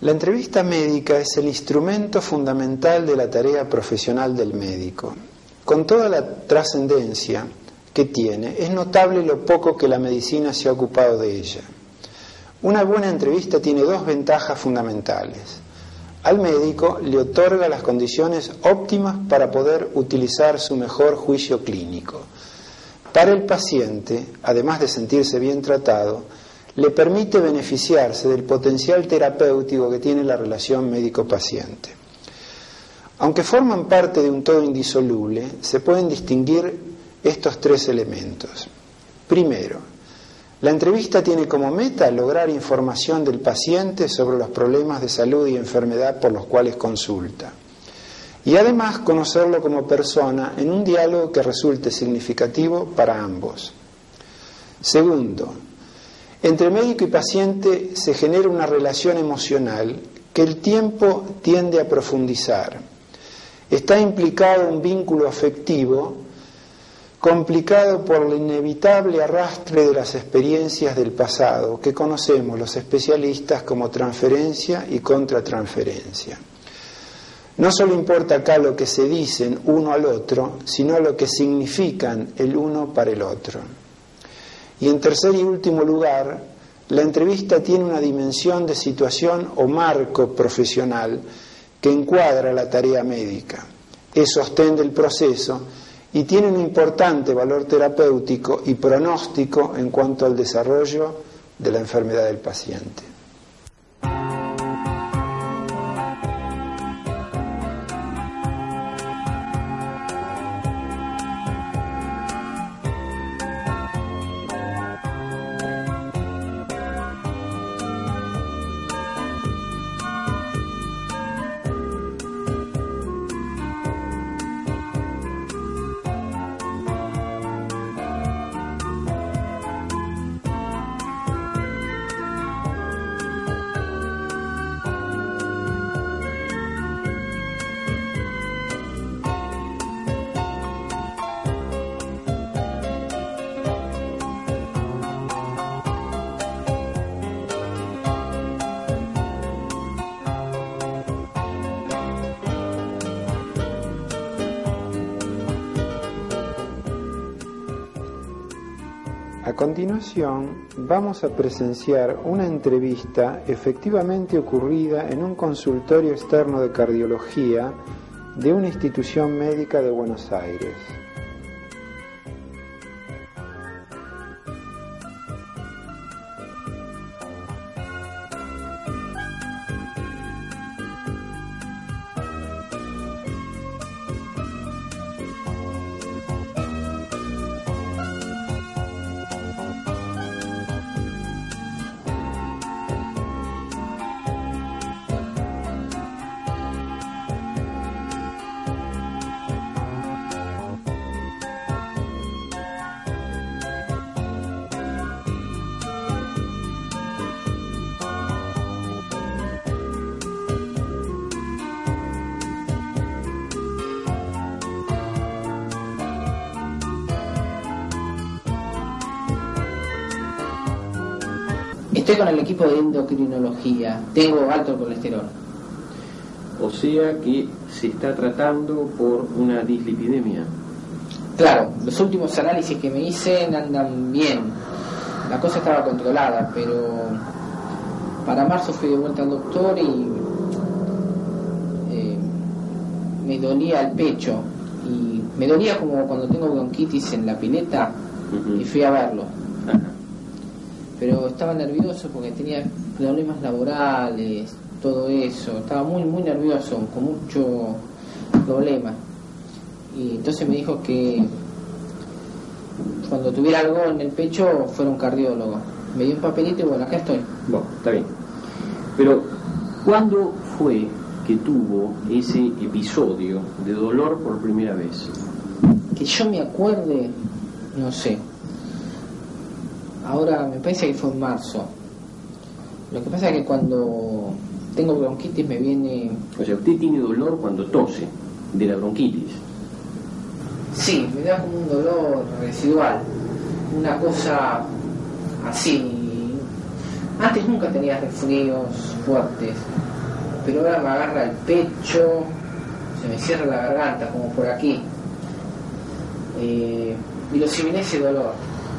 La entrevista médica es el instrumento fundamental de la tarea profesional del médico. Con toda la trascendencia que tiene, es notable lo poco que la medicina se ha ocupado de ella. Una buena entrevista tiene dos ventajas fundamentales. Al médico le otorga las condiciones óptimas para poder utilizar su mejor juicio clínico. Para el paciente, además de sentirse bien tratado, le permite beneficiarse del potencial terapéutico que tiene la relación médico-paciente. Aunque forman parte de un todo indisoluble, se pueden distinguir estos tres elementos. Primero, la entrevista tiene como meta lograr información del paciente sobre los problemas de salud y enfermedad por los cuales consulta. Y además conocerlo como persona en un diálogo que resulte significativo para ambos. Segundo, entre médico y paciente se genera una relación emocional que el tiempo tiende a profundizar. Está implicado un vínculo afectivo complicado por el inevitable arrastre de las experiencias del pasado que conocemos los especialistas como transferencia y contratransferencia. No solo importa acá lo que se dicen uno al otro, sino lo que significan el uno para el otro. Y en tercer y último lugar, la entrevista tiene una dimensión de situación o marco profesional que encuadra la tarea médica, es sostén del proceso y tiene un importante valor terapéutico y pronóstico en cuanto al desarrollo de la enfermedad del paciente. A continuación, vamos a presenciar una entrevista efectivamente ocurrida en un consultorio externo de cardiología de una institución médica de Buenos Aires. Estoy con el equipo de endocrinología, tengo alto colesterol. O sea que se está tratando por una dislipidemia. Claro, los últimos análisis que me hice andan bien. La cosa estaba controlada, pero para marzo fui de vuelta al doctor y me dolía el pecho. Y me dolía como cuando tengo bronquitis en la pileta y fui a verlo. Pero estaba nervioso porque tenía problemas laborales, todo eso, estaba muy nervioso, con mucho problema. Y entonces me dijo que cuando tuviera algo en el pecho fuera un cardiólogo. Me dio un papelito y bueno, acá estoy. Bueno, está bien. Pero, ¿cuándo fue que tuvo ese episodio de dolor por primera vez? Que yo me acuerde, no sé. Ahora me parece que fue en marzo. Lo que pasa es que cuando tengo bronquitis me viene... O sea, usted tiene dolor cuando tose, de la bronquitis. Sí, me da como un dolor residual, una cosa así. Antes nunca tenía resfríos fuertes, pero ahora me agarra el pecho, se me cierra la garganta, como por aquí. Y lo asimilé ese dolor.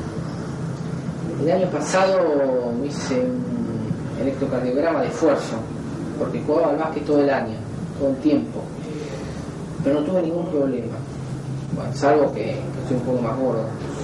El año pasado me hice un electrocardiograma de esfuerzo, porque jugaba al básquet todo el año, todo el tiempo, pero no tuve ningún problema. Bueno, salvo que estoy un poco más gordo.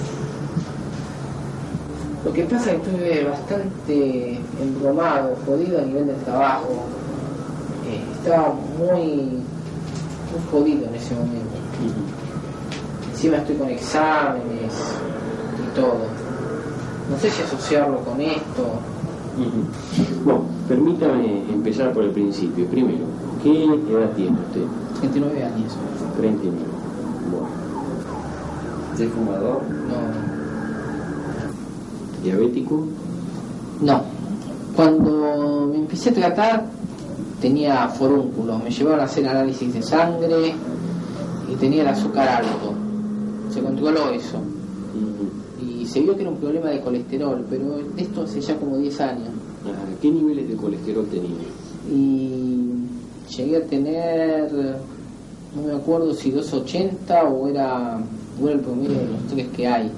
Lo que pasa es que estuve bastante embromado, jodido a nivel del trabajo. Estaba muy jodido en ese momento. Encima estoy con exámenes y todo. No sé si asociarlo con esto. Bueno, permítame empezar por el principio. Primero, ¿qué edad tiene usted? 39 años. 39. Bueno. ¿Es fumador? No. ¿Diabético? No. Cuando me empecé a tratar tenía forúnculos. Me llevaron a hacer análisis de sangre y tenía el azúcar alto. Se controló eso. Y se vio que era un problema de colesterol, pero esto hace ya como 10 años. ¿Qué niveles de colesterol tenía? Y llegué a tener, no me acuerdo si 280 o era el promedio de los 3 que hay.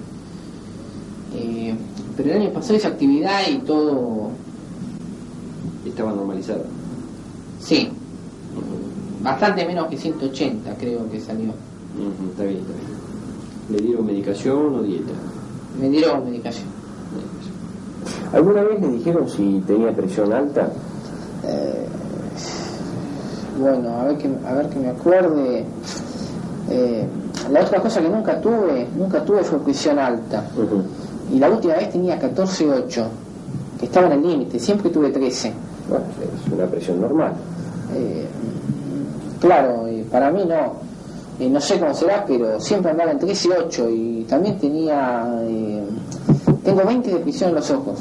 Pero el año pasado hice actividad y todo. ¿Estaba normalizada? Sí. Bastante menos que 180 creo que salió. Está bien, está bien. ¿Le dieron medicación o dieta? Me dieron medicación. ¿Alguna vez le dijeron si tenía presión alta? Bueno, a ver que me acuerde. La otra cosa que nunca tuve fue presión alta. Y la última vez tenía 14,8, que estaba en el límite. Siempre tuve 13. Bueno, es una presión normal. Claro, para mí no. No sé cómo será, pero siempre andaba en 13,8 y también tengo 20 de presión en los ojos.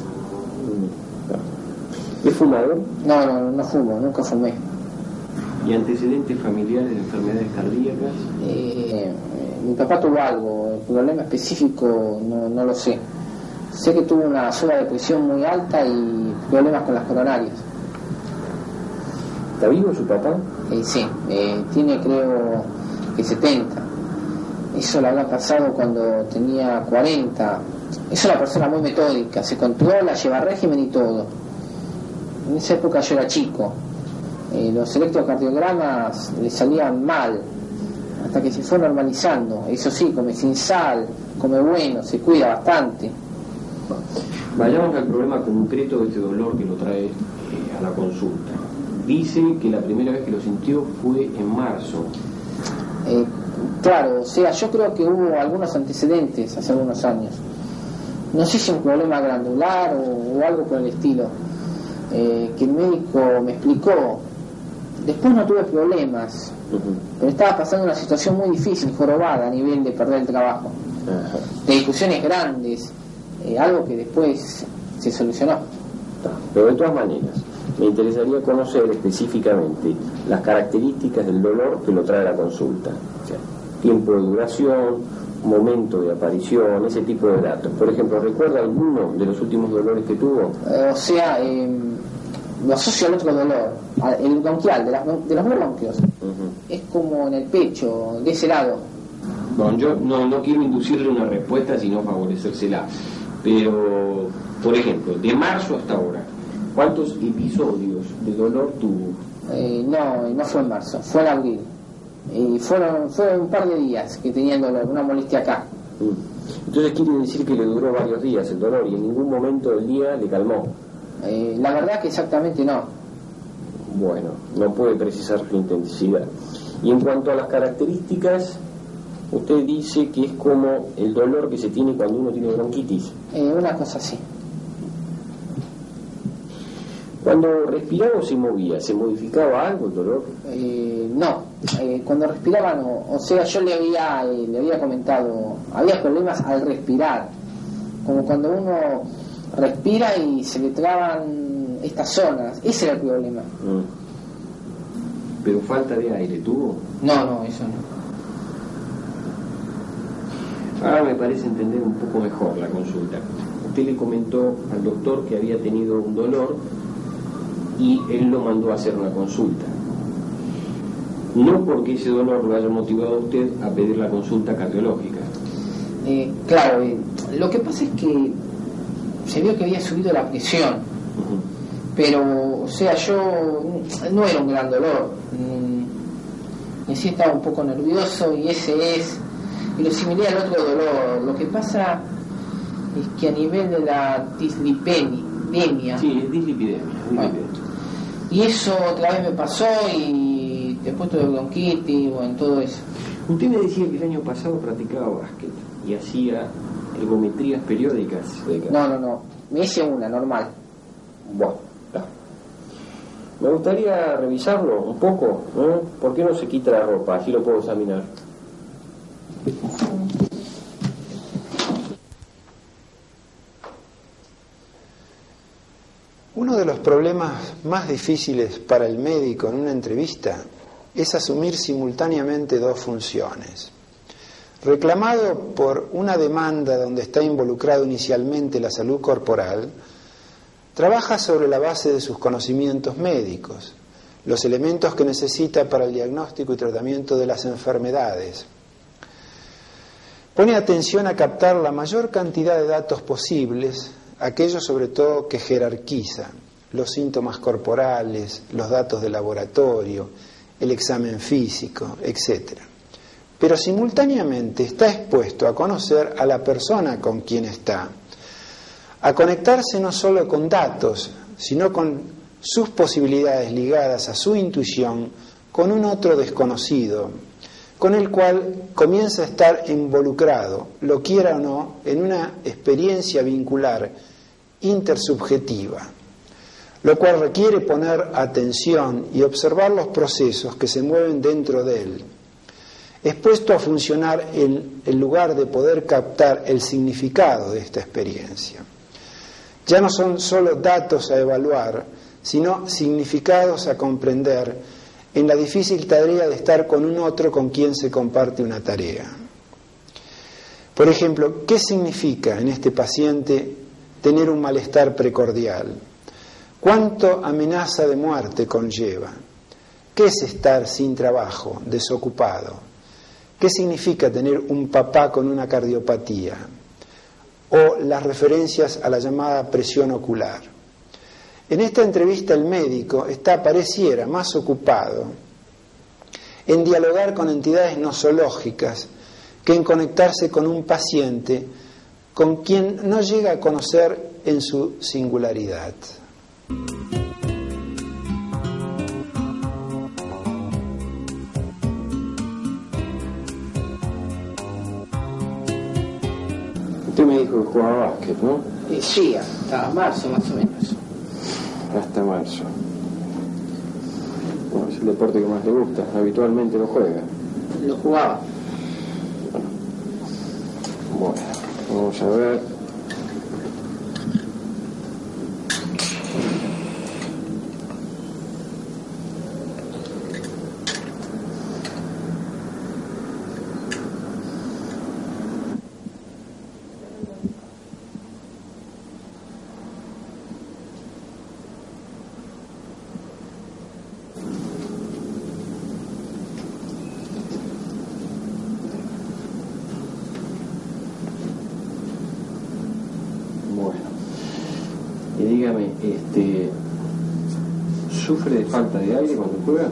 ¿Es fumador? No fumo, nunca fumé. ¿Y antecedentes familiares de enfermedades cardíacas? Mi papá tuvo algo, el problema específico no lo sé. Sé que tuvo una zona de presión muy alta y problemas con las coronarias. ¿Está vivo su papá? Sí, tiene creo que 70. Eso lo había pasado cuando tenía 40. Es una persona muy metódica, se controla, lleva régimen y todo. En esa época yo era chico. Los electrocardiogramas le salían mal, hasta que se fue normalizando. Eso sí, come sin sal, come bueno, se cuida bastante. Vayamos al problema concreto de este dolor que lo trae a la consulta. Dice que la primera vez que lo sintió fue en marzo. Claro, o sea, yo creo que hubo algunos antecedentes hace algunos años. No sé si un problema glandular o algo por el estilo, que el médico me explicó. Después no tuve problemas, pero estaba pasando una situación muy difícil, jorobada a nivel de perder el trabajo, de discusiones grandes, algo que después se solucionó. Pero de todas maneras, me interesaría conocer específicamente las características del dolor que lo trae a la consulta. O sea, tiempo de duración, momento de aparición, ese tipo de datos. Por ejemplo, ¿recuerda alguno de los últimos dolores que tuvo? Lo asocio al otro dolor, el bronquial, de los bronquios. Es como en el pecho, de ese lado. Bueno, yo no quiero inducirle una respuesta, sino favorecérsela. Pero, por ejemplo, de marzo hasta ahora, ¿cuántos episodios de dolor tuvo? No fue en marzo, fue en abril. Y fueron un par de días que tenía el dolor, una molestia acá. Entonces quiere decir que le duró varios días el dolor y en ningún momento del día le calmó. La verdad que exactamente no. Bueno, no puede precisar su intensidad. Y en cuanto a las características, usted dice que es como el dolor que se tiene cuando uno tiene bronquitis. Una cosa así. Cuando respiraba o se movía, ¿se modificaba algo el dolor? No, cuando respiraba no. O sea, yo le había comentado, había problemas al respirar, como cuando uno respira y se le traban estas zonas. Ese era el problema. ¿Pero falta de aire tuvo? No, eso no. Ahora me parece entender un poco mejor la consulta. Usted le comentó al doctor que había tenido un dolor y él lo mandó a hacer una consulta. No porque ese dolor lo haya motivado a usted a pedir la consulta cardiológica. Claro, lo que pasa es que se vio que había subido la presión, pero, o sea, yo no era un gran dolor, sí estaba un poco nervioso y lo similar al otro dolor. Lo que pasa es que a nivel de la dislipidemia. Sí, es dislipidemia. Bueno, y eso otra vez me pasó y después tuve bronquitis, bueno, todo eso. Usted me decía que el año pasado practicaba básquet y hacía ergometrías periódicas. No, me hice una normal. Bueno, está. Me gustaría revisarlo un poco, ¿no? ¿Por qué no se quita la ropa? Así lo puedo examinar. Uno de los problemas más difíciles para el médico en una entrevista es asumir simultáneamente dos funciones. Reclamado por una demanda donde está involucrado inicialmente la salud corporal, trabaja sobre la base de sus conocimientos médicos, los elementos que necesita para el diagnóstico y tratamiento de las enfermedades. Pone atención a captar la mayor cantidad de datos posibles, aquellos sobre todo que jerarquiza, los síntomas corporales, los datos de laboratorio, el examen físico, etc. Pero simultáneamente está expuesto a conocer a la persona con quien está, a conectarse no solo con datos, sino con sus posibilidades ligadas a su intuición, con un otro desconocido, con el cual comienza a estar involucrado, lo quiera o no, en una experiencia vincular intersubjetiva, lo cual requiere poner atención y observar los procesos que se mueven dentro de él, expuesto a funcionar en el lugar de poder captar el significado de esta experiencia. Ya no son solo datos a evaluar, sino significados a comprender en la difícil tarea de estar con un otro con quien se comparte una tarea. Por ejemplo, ¿qué significa en este paciente tener un malestar precordial? ¿Cuánto amenaza de muerte conlleva? ¿Qué es estar sin trabajo, desocupado? ¿Qué significa tener un papá con una cardiopatía? O las referencias a la llamada presión ocular. En esta entrevista el médico pareciera más ocupado en dialogar con entidades nosológicas que en conectarse con un paciente con quien no llega a conocer en su singularidad. Usted me dijo que jugaba básquet, ¿no? Sí, hasta marzo más o menos. Hasta marzo. Bueno, es el deporte que más le gusta. Habitualmente lo juega. Lo jugaba. Bueno, vamos a ver. Dígame, ¿sufre de falta de aire cuando juega?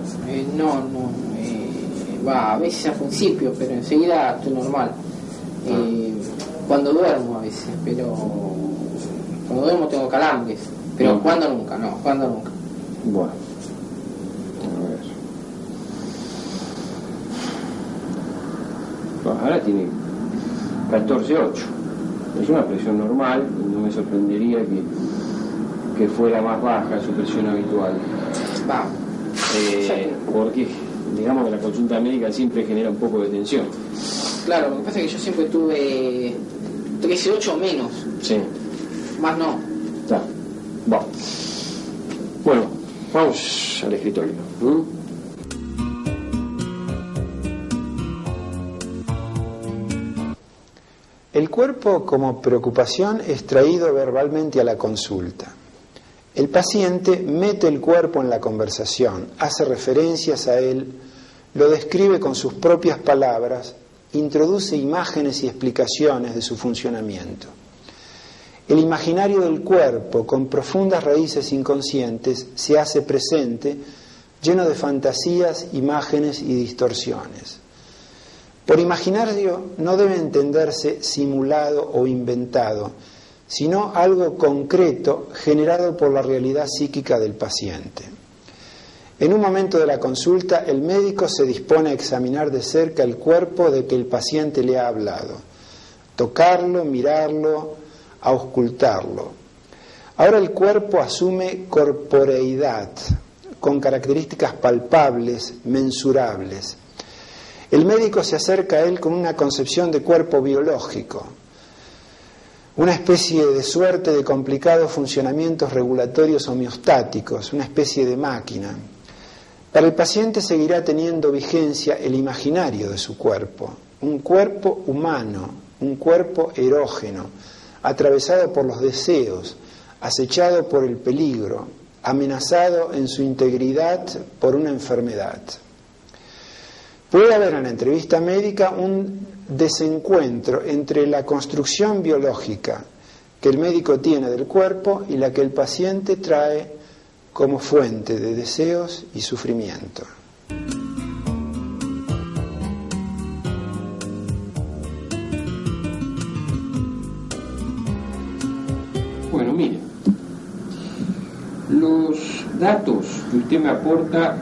A veces al principio, pero enseguida estoy normal. Cuando duermo a veces, pero cuando duermo tengo calambres, pero jugando nunca. Bueno, a ver. Bueno, ahora tiene 14,8. Es una presión normal, no me sorprendería que fuera más baja su presión habitual. Porque digamos que la consulta médica siempre genera un poco de tensión. Claro, lo que pasa es que yo siempre tuve 13,8 menos. Sí. Más no. Está. Bueno, vamos al escritorio. El cuerpo como preocupación es traído verbalmente a la consulta. El paciente mete el cuerpo en la conversación, hace referencias a él, lo describe con sus propias palabras, introduce imágenes y explicaciones de su funcionamiento. El imaginario del cuerpo, con profundas raíces inconscientes, se hace presente, lleno de fantasías, imágenes y distorsiones. Por imaginario no debe entenderse simulado o inventado, sino algo concreto generado por la realidad psíquica del paciente. En un momento de la consulta, el médico se dispone a examinar de cerca el cuerpo de que el paciente le ha hablado, tocarlo, mirarlo, auscultarlo. Ahora el cuerpo asume corporeidad, con características palpables, mensurables. El médico se acerca a él con una concepción de cuerpo biológico, una especie de suerte de complicados funcionamientos regulatorios homeostáticos, una especie de máquina. Para el paciente seguirá teniendo vigencia el imaginario de su cuerpo, un cuerpo humano, un cuerpo erógeno, atravesado por los deseos, acechado por el peligro, amenazado en su integridad por una enfermedad. Puede haber en la entrevista médica un desencuentro entre la construcción biológica que el médico tiene del cuerpo y la que el paciente trae como fuente de deseos y sufrimiento. Bueno, mire, los datos que usted me aporta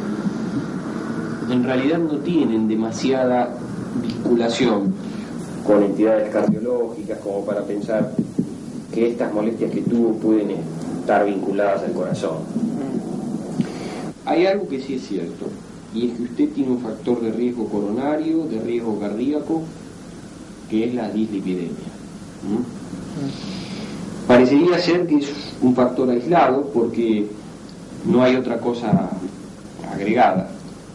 en realidad no tienen demasiada vinculación con entidades cardiológicas como para pensar que estas molestias que tuvo pueden estar vinculadas al corazón. Hay algo que sí es cierto, y es que usted tiene un factor de riesgo coronario, de riesgo cardíaco, que es la dislipidemia. Parecería ser que es un factor aislado porque no hay otra cosa agregada.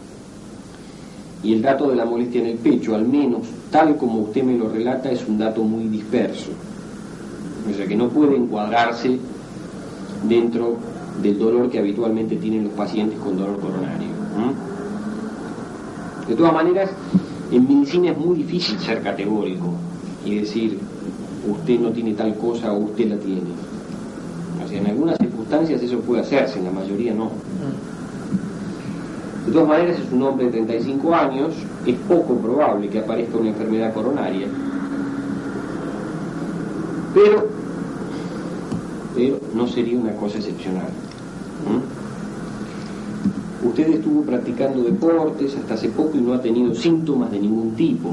Y el dato de la molestia en el pecho, al menos tal como usted me lo relata, es un dato muy disperso. O sea que no puede encuadrarse dentro del dolor que habitualmente tienen los pacientes con dolor coronario. De todas maneras, en medicina es muy difícil ser categórico y decir usted no tiene tal cosa o usted la tiene. O sea, en algunas circunstancias eso puede hacerse, en la mayoría no. De todas maneras, es un hombre de 35 años, es poco probable que aparezca una enfermedad coronaria, pero no sería una cosa excepcional. Usted estuvo practicando deportes hasta hace poco y no ha tenido síntomas de ningún tipo.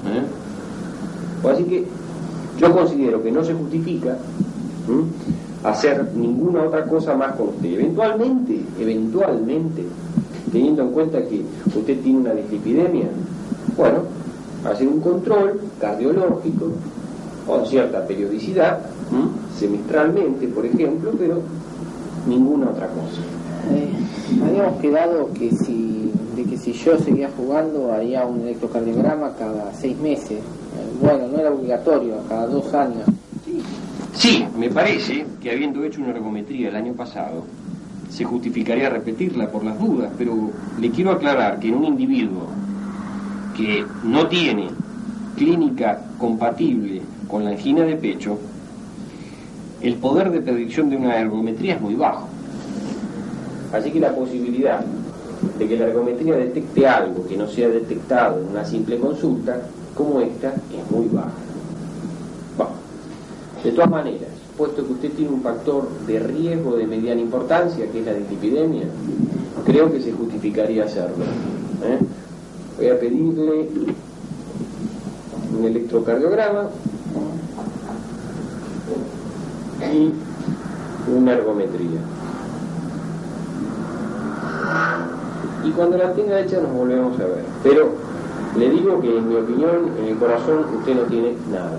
Así que yo considero que no se justifica hacer ninguna otra cosa más con usted. Eventualmente, teniendo en cuenta que usted tiene una dislipidemia, bueno, hacer un control cardiológico con cierta periodicidad, semestralmente, por ejemplo, pero ninguna otra cosa. Habíamos quedado que si yo seguía jugando haría un electrocardiograma cada 6 meses. Bueno, no era obligatorio, cada 2 años. Sí, me parece que habiendo hecho una ergometría el año pasado, se justificaría repetirla por las dudas, pero le quiero aclarar que en un individuo que no tiene clínica compatible con la angina de pecho, el poder de predicción de una ergometría es muy bajo. Así que la posibilidad de que la ergometría detecte algo que no sea detectado en una simple consulta como esta es muy baja. Bueno, de todas maneras, puesto que usted tiene un factor de riesgo de mediana importancia, que es la dislipidemia, creo que se justificaría hacerlo. Voy a pedirle un electrocardiograma y una ergometría. Y cuando la tenga hecha nos volvemos a ver. Pero le digo que en mi opinión, en el corazón usted no tiene nada.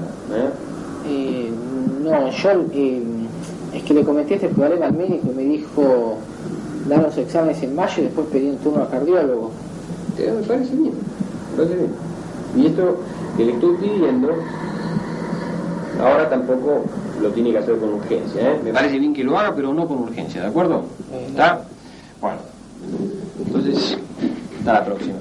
No, yo es que le comenté este problema al médico y me dijo dar los exámenes en mayo y después pedí un turno al cardiólogo. Me parece bien, Y esto que le estoy pidiendo Ahora tampoco lo tiene que hacer con urgencia, ¿eh? Me parece bien que lo haga, pero no con urgencia, ¿de acuerdo? ¿Está? Bueno, entonces, hasta la próxima.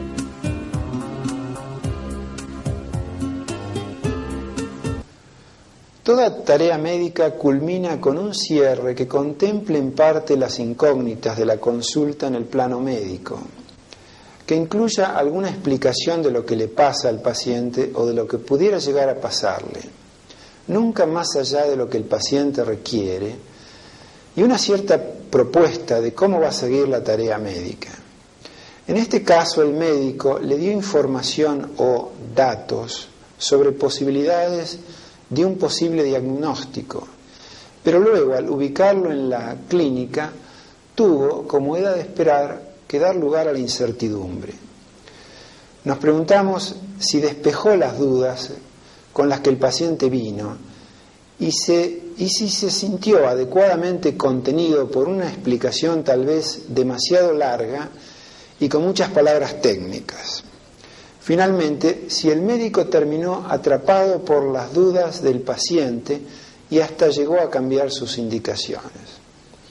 Toda tarea médica culmina con un cierre que contemple en parte las incógnitas de la consulta en el plano médico, que incluya alguna explicación de lo que le pasa al paciente o de lo que pudiera llegar a pasarle, nunca más allá de lo que el paciente requiere, y una cierta propuesta de cómo va a seguir la tarea médica. En este caso, el médico le dio información o datos sobre posibilidades de un posible diagnóstico, pero luego, al ubicarlo en la clínica, tuvo, como era de esperar, que dar lugar a la incertidumbre. Nos preguntamos si despejó las dudas con las que el paciente vino y si se sintió adecuadamente contenido por una explicación tal vez demasiado larga y con muchas palabras técnicas. Finalmente, si el médico terminó atrapado por las dudas del paciente y hasta llegó a cambiar sus indicaciones.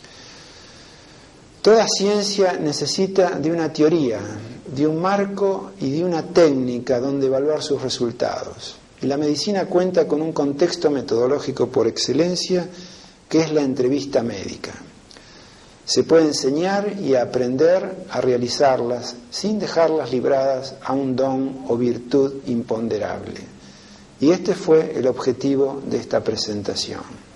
Toda ciencia necesita de una teoría, de un marco y de una técnica donde evaluar sus resultados. Y la medicina cuenta con un contexto metodológico por excelencia, que es la entrevista médica. Se puede enseñar y aprender a realizarlas sin dejarlas libradas a un don o virtud imponderable. Y este fue el objetivo de esta presentación.